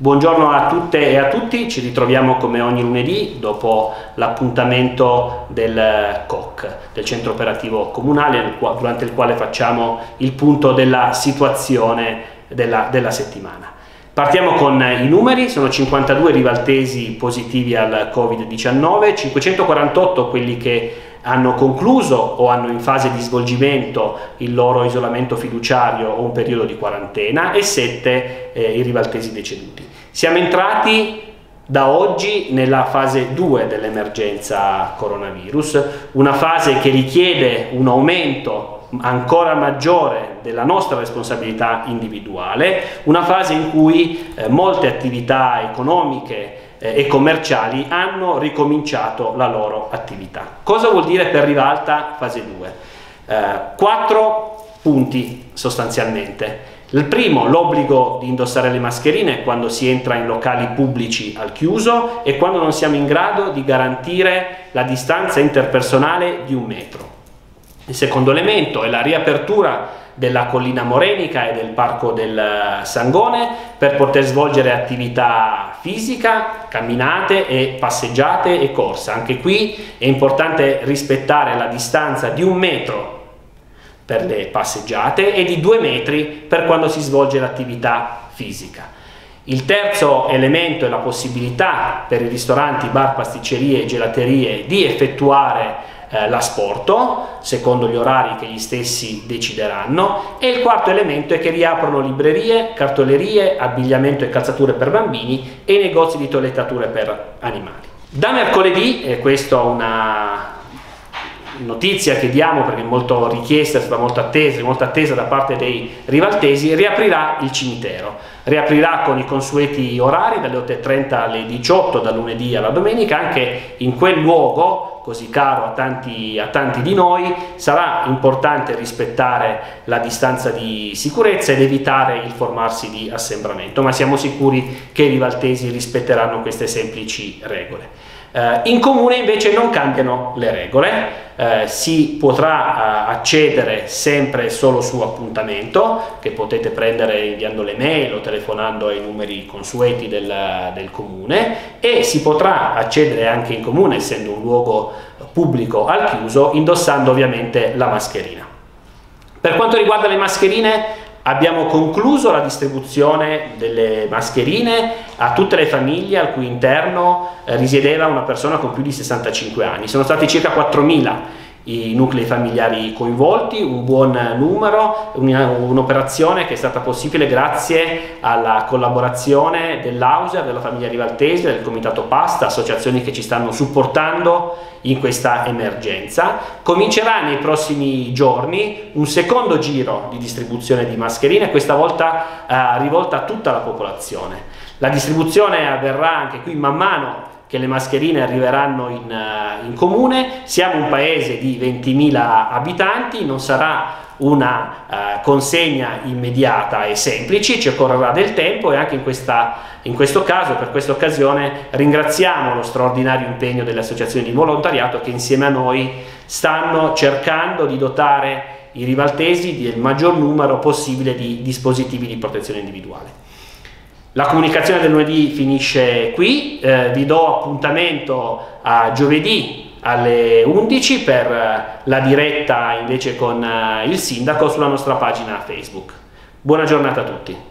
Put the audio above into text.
Buongiorno a tutte e a tutti, ci ritroviamo come ogni lunedì dopo l'appuntamento del COC, del Centro Operativo Comunale, durante il quale facciamo il punto della situazione della settimana. Partiamo con i numeri: sono 52 rivaltesi positivi al Covid-19, 548 quelli che hanno concluso o hanno in fase di svolgimento il loro isolamento fiduciario o un periodo di quarantena e 7 i rivaltesi deceduti. Siamo entrati da oggi nella fase 2 dell'emergenza coronavirus, una fase che richiede un aumento ancora maggiore della nostra responsabilità individuale, una fase in cui molte attività economiche e commerciali hanno ricominciato la loro attività. Cosa vuol dire per Rivalta fase 2? 4 punti sostanzialmente. Il primo, l'obbligo di indossare le mascherine quando si entra in locali pubblici al chiuso e quando non siamo in grado di garantire la distanza interpersonale di 1 metro. Il secondo elemento è la riapertura della collina morenica e del parco del Sangone per poter svolgere attività fisica, camminate e passeggiate e corsa. Anche qui è importante rispettare la distanza di 1 metro per le passeggiate e di 2 metri per quando si svolge l'attività fisica. Il terzo elemento è la possibilità per i ristoranti, bar, pasticcerie e gelaterie di effettuare l'asporto secondo gli orari che gli stessi decideranno, e il quarto elemento è che riaprono librerie, cartolerie, abbigliamento e calzature per bambini e negozi di toilettature per animali. Da mercoledì, e questa è una notizia che diamo perché è molto richiesta, è stata molto attesa da parte dei rivaltesi, riaprirà il cimitero. Riaprirà con i consueti orari dalle 8:30 alle 18 dal lunedì alla domenica. Anche in quel luogo così caro a tanti di noi sarà importante rispettare la distanza di sicurezza ed evitare il formarsi di assembramento, ma siamo sicuri che i rivaltesi rispetteranno queste semplici regole. In comune invece non cambiano le regole, si potrà accedere sempre solo su appuntamento, che potete prendere inviando le mail o telefonando ai numeri consueti del comune, e si potrà accedere anche in comune, essendo un luogo pubblico al chiuso, indossando ovviamente la mascherina. Per quanto riguarda le mascherine, abbiamo concluso la distribuzione delle mascherine a tutte le famiglie al cui interno risiedeva una persona con più di 65 anni. Sono stati circa 4.000 i nuclei familiari coinvolti, un buon numero, un'operazione che è stata possibile grazie alla collaborazione dell'Auser, della famiglia rivaltese, del Comitato Pasta, associazioni che ci stanno supportando in questa emergenza. Comincerà nei prossimi giorni un secondo giro di distribuzione di mascherine, questa volta rivolta a tutta la popolazione. La distribuzione avverrà anche qui man mano che le mascherine arriveranno in comune. Siamo un paese di 20.000 abitanti, non sarà una consegna immediata e semplice, ci occorrerà del tempo, e anche in questo caso, per questa occasione, ringraziamo lo straordinario impegno delle associazioni di volontariato che insieme a noi stanno cercando di dotare i rivaltesi del maggior numero possibile di dispositivi di protezione individuale. La comunicazione del lunedì finisce qui, vi do appuntamento a giovedì alle 11 per la diretta invece con il sindaco sulla nostra pagina Facebook. Buona giornata a tutti.